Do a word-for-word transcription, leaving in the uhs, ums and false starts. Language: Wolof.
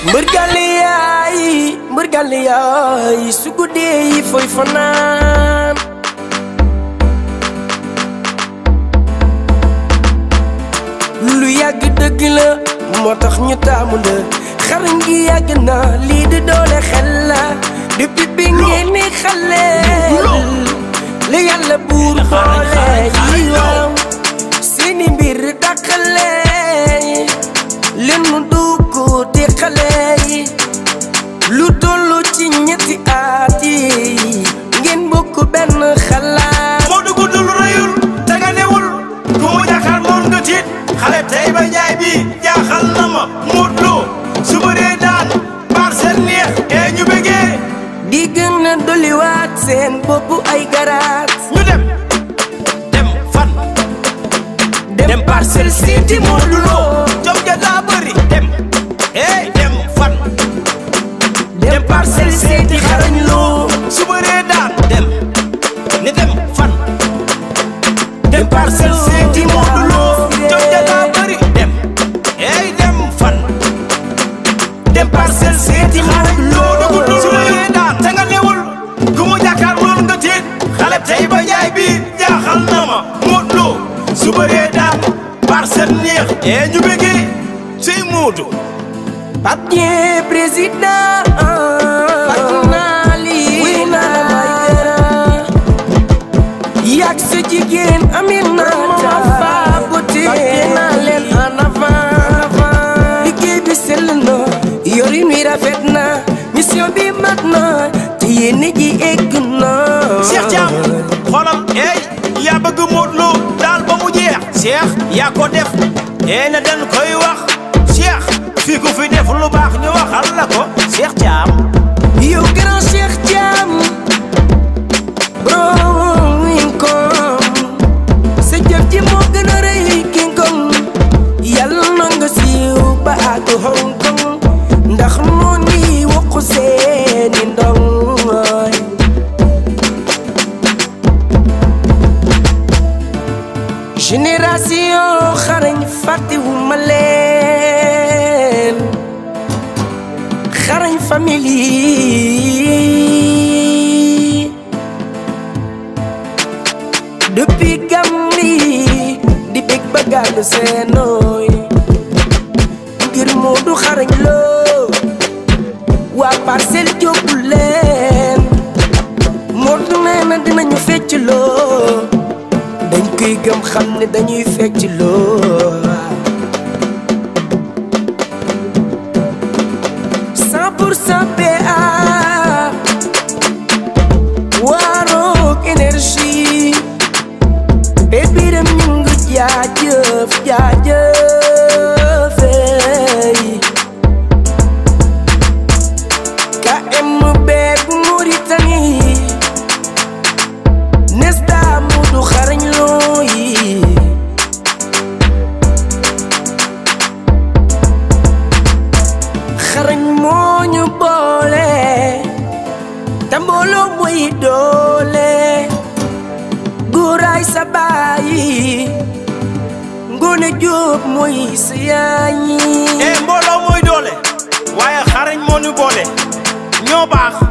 Mbergaliyai, mbergaliyai, sugudei foi fanan. Lu yàgg dëgg la moo tax ñu taamu la xarañ gi yàgg na lii di doole xel la depuis bi ngeen ni xale li yàlla buur boole yi waaw seeni mbir dàqale leen mu dugg di xale yi lu tollu ci ñetti at yi ngeen bokk benn xalaat moo dugg dul rëyul te nga newul ku mu jàkkaar moom nga tiit xale tey ba jaay bi jaaxal na ma modou su bëree daan baar seen neex ee ñu bëggee di gën a dolliwaat seen bopp ay garaat ñu dem dem fan dem Parcelles seeti Modou Lo jom ja daa bëri dem ee dem fan dem Parcelles seeti xarañ Lo su bëree daan dem ni dem fan dem Parcelles seeti Modou Lo jom ja daa bëri dem ee dem fan dem Parcelles seeti Modou Lo dugg su bëree daan te nga newul ku mu jàkkaar loolu nga tiit xale tey ba jaay bi jaaxal na ma Modou Lo su bëree daan Parcelles neex ee ñu bëggee sey Modou Pape Dieng président Fatunali wina yak sa jigéen Aminata fa beauté na leen en avant liggéey bi sell na yorin wi rafet na mission bi mat na te yéene ji egg na Cheikh Thiam xoolal ey yaa bëgg Modou Lo daal ba mu jeex Cheikh yaa ko def ee na den koy wax Cheikh fii ku fi def lu baax ñu waxal la ko Cheikh Thiam yow grand Cheikh Thiam borom Winkom sa jëf ji moo gën a rëy King Kong yàlla na nga siiw ba àgg Hong Kong ndax moo ni waxu seeni ndong génération xarañ fàttewu ma leen xarañ famille depuis Gambie di bég ba gàllu seenooy ngir Modou xarañ Lo waa Parcelles jóbbu leen Modou nee na dinañu fecc loo dañ koy gëm xam ne dañuy fecc loo cent pour cent P A Waarok énergie be biram ñu ngi jaajëf jaajëf K M B bu Mauritanie Nesta Modou xarañ Lo yi xarañ moo ñu boole te mbooloo mooy doole góoraay sa baay Ngoone Jóob mooy sa yaay ee mbooloo mooy doole waaye xarañ moo ñu boole ñoo baax